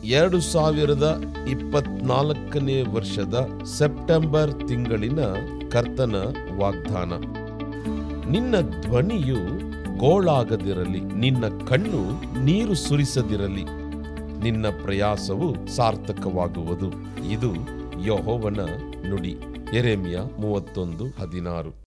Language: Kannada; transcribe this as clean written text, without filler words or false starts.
2024 ವರ್ಷದ ಸೆಪ್ಟೆಂಬರ್ ತಿಂಗಳಿನ ಕರ್ತನ ವಾಗ್ದಾನ. ನಿನ್ನ ಧ್ವನಿಯು ಗೋಳಾಗದಿರಲಿ, ನಿನ್ನ ಕಣ್ಣು ನೀರು ಸುರಿಸದಿರಲಿ, ನಿನ್ನ ಪ್ರಯಾಸವು ಸಾರ್ಥಕವಾಗುವುದು. ಇದು ಯೆಹೋವನ ನುಡಿ. ಯೆರೆಮೀಯ 31:16.